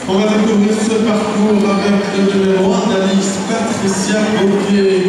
On va découvrir ce parcours avec le numéro 1 de la liste, Patricia Bouquet.